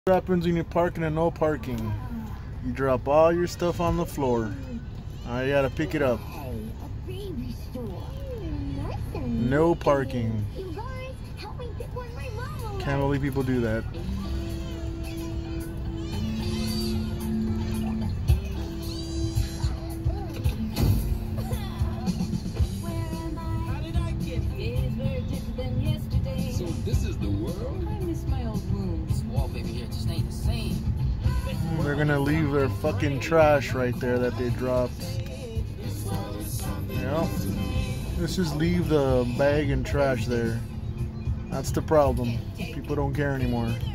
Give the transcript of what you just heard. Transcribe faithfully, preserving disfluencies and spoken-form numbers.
What happens when you park in a no parking? You drop all your stuff on the floor. Now you gotta pick it up. No parking. Can't believe people do that. So this is the world? I miss my old room. This wallpaper here just ain't the same. They're gonna leave their fucking trash right there that they dropped. Yeah. Let's just leave the bag and trash there. That's the problem. People don't care anymore.